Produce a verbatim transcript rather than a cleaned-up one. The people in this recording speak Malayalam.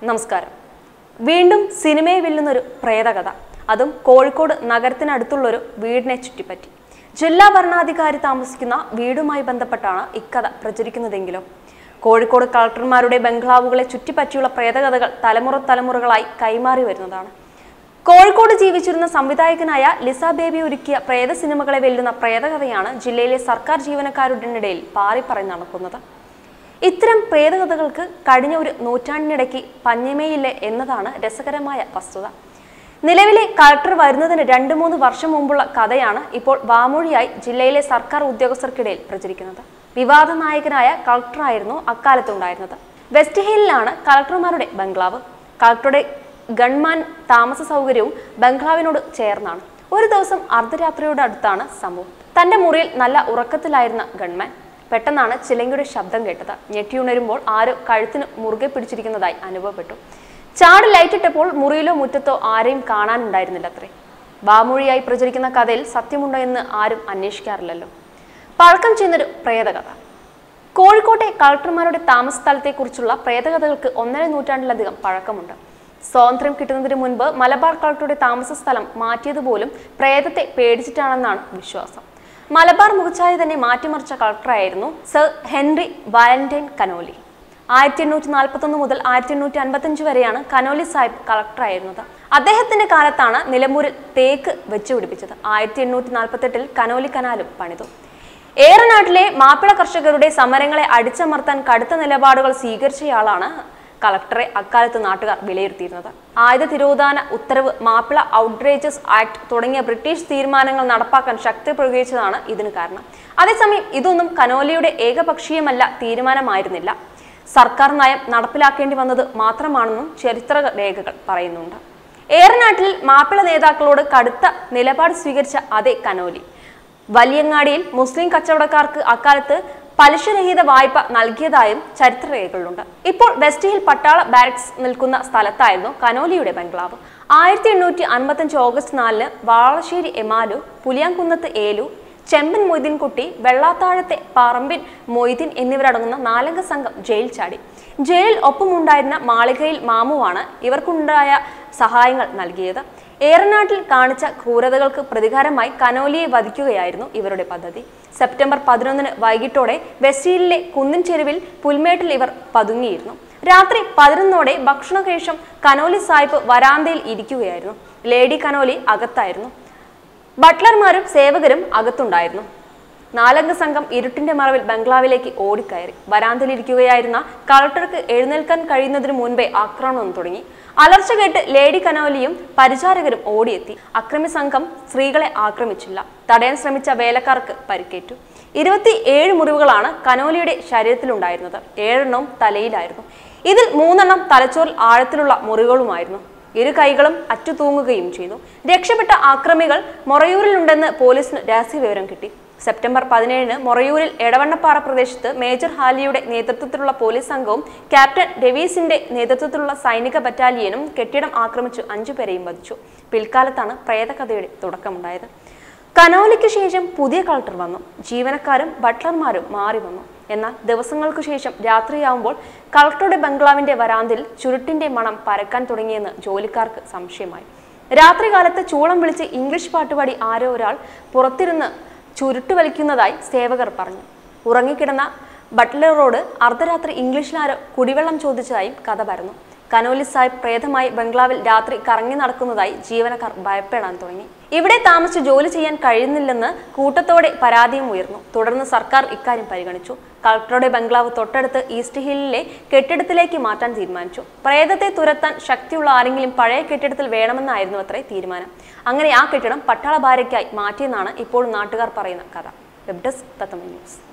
നമസ്കാരം. വീണ്ടും സിനിമയെ വെല്ലുന്നൊരു പ്രേതകഥ, അതും കോഴിക്കോട് നഗരത്തിനടുത്തുള്ളൊരു വീടിനെ ചുറ്റിപ്പറ്റി. ജില്ലാ ഭരണാധികാരി താമസിക്കുന്ന വീടുമായി ബന്ധപ്പെട്ടാണ് ഇക്കഥ പ്രചരിക്കുന്നതെങ്കിലോ കോഴിക്കോട് കളക്ടർമാരുടെ ബംഗ്ലാവുകളെ ചുറ്റിപ്പറ്റിയുള്ള പ്രേതകഥകൾ തലമുറ തലമുറകളായി കൈമാറി വരുന്നതാണ്. കോഴിക്കോട് ജീവിച്ചിരുന്ന സംവിധായകനായ ലിസ ബേബി ഒരുക്കിയ പ്രേത സിനിമകളെ വെല്ലുന്ന പ്രേതകഥയാണ് ജില്ലയിലെ സർക്കാർ ജീവനക്കാരുടെ ഇടയിൽ പാറിപ്പറഞ്ഞ് നടക്കുന്നത്. ഇത്തരം പ്രേതകഥകൾക്ക് കഴിഞ്ഞ ഒരു നൂറ്റാണ്ടിനിടയ്ക്ക് പഞ്ഞമേയില്ല എന്നതാണ് രസകരമായ വസ്തുത. നിലവിലെ കളക്ടർ വരുന്നതിന് രണ്ട് മൂന്ന് വർഷം മുമ്പുള്ള കഥയാണ് ഇപ്പോൾ വാമൊഴിയായി ജില്ലയിലെ സർക്കാർ ഉദ്യോഗസ്ഥർക്കിടയിൽ പ്രചരിക്കുന്നത്. വിവാദ നായകനായ കളക്ടറായിരുന്നു അക്കാലത്തുണ്ടായിരുന്നത്. വെസ്റ്റ് ഹില്ലിലാണ് കളക്ടർമാരുടെ ബംഗ്ലാവ്. കളക്ടറുടെ ഗൺമാൻ താമസ സൗകര്യവും ബംഗ്ലാവിനോട് ചേർന്നാണ്. ഒരു ദിവസം അർദ്ധരാത്രിയുടെ അടുത്താണ് സംഭവം. തന്റെ മുറിയിൽ നല്ല ഉറക്കത്തിലായിരുന്ന ഗൺമാൻ പെട്ടെന്നാണ് ചിലങ്കയുടെ ശബ്ദം കേട്ടത്. ഞെട്ടിയുണരുമ്പോൾ ആരോ കഴുത്തിന് മുറുകെ പിടിച്ചിരിക്കുന്നതായി അനുഭവപ്പെട്ടു. ചാട് ലൈറ്റിട്ടപ്പോൾ മുറിയിലോ മുറ്റത്തോ ആരെയും കാണാനുണ്ടായിരുന്നില്ല അത്രേ. വാമൊഴിയായി പ്രചരിക്കുന്ന കഥയിൽ സത്യമുണ്ടോ എന്ന് ആരും അന്വേഷിക്കാറില്ലല്ലോ. പഴക്കം ചെയ്യുന്നൊരു പ്രേതകഥ. കോഴിക്കോട്ടെ കളക്ടർമാരുടെ താമസ സ്ഥലത്തെക്കുറിച്ചുള്ള പ്രേതകഥകൾക്ക് ഒന്നര നൂറ്റാണ്ടിലധികം പഴക്കമുണ്ട്. സ്വാതന്ത്ര്യം കിട്ടുന്നതിന് മുൻപ് മലബാർ കളക്ടറുടെ താമസ സ്ഥലം മാറ്റിയതുപോലും പ്രേതത്തെ പേടിച്ചിട്ടാണെന്നാണ് വിശ്വാസം. മലബാർ മുഖച്ഛായ തന്നെ മാറ്റിമറിച്ച കളക്ടറായിരുന്നു സർ ഹെൻറി വാലന്റൈൻ കനോലി. ആയിരത്തി എണ്ണൂറ്റി നാൽപ്പത്തി ഒന്ന് മുതൽ ആയിരത്തി എണ്ണൂറ്റി അൻപത്തി അഞ്ച് വരെയാണ് കനോലി സാഹിബ് കളക്ടറായിരുന്നത്. അദ്ദേഹത്തിന്റെ കാലത്താണ് നിലമ്പൂരിൽ തേക്ക് വെച്ചുപിടിപ്പിച്ചത്. ആയിരത്തി എണ്ണൂറ്റി നാൽപ്പത്തി എട്ടിൽ കനോലി കനാലും പണിതു. ഏറനാട്ടിലെ മാപ്പിള കർഷകരുടെ സമരങ്ങളെ അടിച്ചമർത്താൻ കടുത്ത നിലപാടുകൾ സ്വീകരിച്ചയാളാണ് കളക്ടറെ അക്കാലത്ത് നാട്ടുകാർ വിലയിരുത്തിയിരുന്നത്. ആയുധ തിരോധാന ഉത്തരവ്, മാപ്പിള ഔട്ട്റേജസ് ആക്ട് തുടങ്ങിയ ബ്രിട്ടീഷ് തീരുമാനങ്ങൾ നടപ്പാക്കാൻ ശക്തി പ്രയോഗിച്ചതാണ് ഇതിന് കാരണം. അതേസമയം ഇതൊന്നും കനോലിയുടെ ഏകപക്ഷീയമല്ല തീരുമാനമായിരുന്നില്ല. സർക്കാർ നയം നടപ്പിലാക്കേണ്ടി വന്നത് മാത്രമാണെന്നും ചരിത്ര രേഖകൾ പറയുന്നുണ്ട്. ഏറനാട്ടിൽ മാപ്പിള നേതാക്കളോട് കടുത്ത നിലപാട് സ്വീകരിച്ച അതേ കനോലി വലിയങ്ങാടിയിൽ മുസ്ലിം കച്ചവടക്കാർക്ക് അക്കാലത്ത് പലിശരഹിത വായ്പ നൽകിയതായും ചരിത്രരേഖകളുണ്ട്. ഇപ്പോൾ വെസ്റ്റ് ഹിൽ പട്ടാള ബാരക്സ് നിൽക്കുന്ന സ്ഥലത്തായിരുന്നു കനോലിയുടെ ബംഗ്ലാവ്. ആയിരത്തി എണ്ണൂറ്റി അൻപത്തി അഞ്ച് ഓഗസ്റ്റ് നാലിന് വാളശ്ശേരി എമാലു, പുലിയാംകുന്നത്ത് ഏലു, ചെമ്പൻ മൊയ്തീൻകുട്ടി, വെള്ളാത്താഴത്തെ പറമ്പിൻ മൊയ്തീൻ എന്നിവരടങ്ങുന്ന നാലംഗ സംഘം ജയിൽ ചാടി. ജയിലിൽ ഒപ്പമുണ്ടായിരുന്ന മാളികയിൽ മാമുവാണ് ഇവർക്കുണ്ടായ സഹായങ്ങൾ നൽകിയത്. ഏറനാട്ടിൽ കാണിച്ച ക്രൂരതകൾക്ക് പ്രതികാരമായി കനോലിയെ വധിക്കുകയായിരുന്നു ഇവരുടെ പദ്ധതി. സെപ്റ്റംബർ പതിനൊന്നിന് വൈകിട്ടോടെ വെസ്റ്റ് ഹില്ലിലെ കുന്നിൻ ചെരുവിൽ പുൽമേട്ടിൽ ഇവർ പതുങ്ങിയിരുന്നു. രാത്രി പതിനൊന്നോടെ ഭക്ഷണശേഷം കനോലി സാഹിബ് വരാന്തയിൽ ഇരിക്കുകയായിരുന്നു. ലേഡി കനോലി അകത്തായിരുന്നു. ബട്ട്ലർമാരും സേവകരും അകത്തുണ്ടായിരുന്നു. നാലംഗ സംഘം ഇരുട്ടിന്റെ മറവിൽ ബംഗ്ലാവിലേക്ക് ഓടിക്കയറി. വരാന്തയിലിരിക്കുകയായിരുന്ന കളക്ടർക്ക് എഴുന്നേൽക്കാൻ കഴിയുന്നതിന് മുൻപേ ആക്രമണം തുടങ്ങി. അലർച്ച കേട്ട് ലേഡി കനോലിയും പരിചാരകരും ഓടിയെത്തി. അക്രമി സംഘം സ്ത്രീകളെ ആക്രമിച്ചില്ല. തടയാൻ ശ്രമിച്ച വേലക്കാർക്ക് പരിക്കേറ്റു. ഇരുപത്തി ഏഴ് മുറിവുകളാണ് കനോലിയുടെ ശരീരത്തിലുണ്ടായിരുന്നത്. ഏഴെണ്ണവും തലയിലായിരുന്നു. ഇതിൽ മൂന്നെണ്ണം തലച്ചോറിൽ ആഴത്തിലുള്ള മുറിവുകളുമായിരുന്നു. ഇരു കൈകളും അറ്റുതൂങ്ങുകയും ചെയ്തു. രക്ഷപ്പെട്ട ആക്രമികൾ മൊറയൂരിലുണ്ടെന്ന് പോലീസിന് രഹസ്യ വിവരം കിട്ടി. സെപ്റ്റംബർ പതിനേഴിന് മൊറയൂരിൽ എടവണ്ണപ്പാറ പ്രദേശത്ത് മേജർ ഹാലിയുടെ നേതൃത്വത്തിലുള്ള പോലീസ് സംഘവും ക്യാപ്റ്റൻ ഡെവീസിന്റെ നേതൃത്വത്തിലുള്ള സൈനിക ബറ്റാലിയനും കെട്ടിടം ആക്രമിച്ചു അഞ്ചുപേരെയും വധിച്ചു. പിൽക്കാലത്താണ് പ്രേതകഥയുടെ തുടക്കമുണ്ടായത്. കനോലിക്ക് ശേഷം പുതിയ കളക്ടർ വന്നു. ജീവനക്കാരും ബട്ട്ലർമാരും മാറി വന്നു. എന്നാൽ ദിവസങ്ങൾക്ക് ശേഷം രാത്രിയാവുമ്പോൾ കളക്ടറുടെ ബംഗ്ലാവിന്റെ വരാന്തിൽ ചുരുട്ടിന്റെ മണം പരക്കാൻ തുടങ്ങിയെന്ന് ജോലിക്കാർക്ക് സംശയമായി. രാത്രികാലത്ത് ചൂളം വിളിച്ച് ഇംഗ്ലീഷ് പാട്ടുപാടി ആരോ ഒരാൾ പുറത്തിരുന്ന് ചുരുട്ട് വലിക്കുന്നതായി സേവകർ പറഞ്ഞു. ഉറങ്ങിക്കിടന്ന ബട്ട്ലറോട് അർദ്ധരാത്രി ഇംഗ്ലീഷിലാരോ കുടിവെള്ളം ചോദിച്ചതായും കഥ പരന്നു. കനോലി സാഹിബ് പ്രേതമായി ബംഗ്ലാവിൽ രാത്രി കറങ്ങി നടക്കുന്നതായി ജീവനക്കാർ ഭയപ്പെടാൻ തുടങ്ങി. ഇവിടെ താമസിച്ച് ജോലി ചെയ്യാൻ കഴിയുന്നില്ലെന്ന് കൂട്ടത്തോടെ പരാതിയും ഉയർന്നു. തുടർന്ന് സർക്കാർ ഇക്കാര്യം പരിഗണിച്ചു. കളക്ടറുടെ ബംഗ്ലാവ് തൊട്ടടുത്ത് ഈസ്റ്റ് ഹില്ലിലെ കെട്ടിടത്തിലേക്ക് മാറ്റാൻ തീരുമാനിച്ചു. പ്രേതത്തെ തുരത്താൻ ശക്തിയുള്ള ആരെങ്കിലും പഴയ കെട്ടിടത്തിൽ വേണമെന്നായിരുന്നു അത്രേ തീരുമാനം. അങ്ങനെ ആ കെട്ടിടം പട്ടാള ഭാരയ്ക്കായി മാറ്റിയെന്നാണ് ഇപ്പോൾ നാട്ടുകാർ പറയുന്ന കഥ. Web desk Tatwamayi news.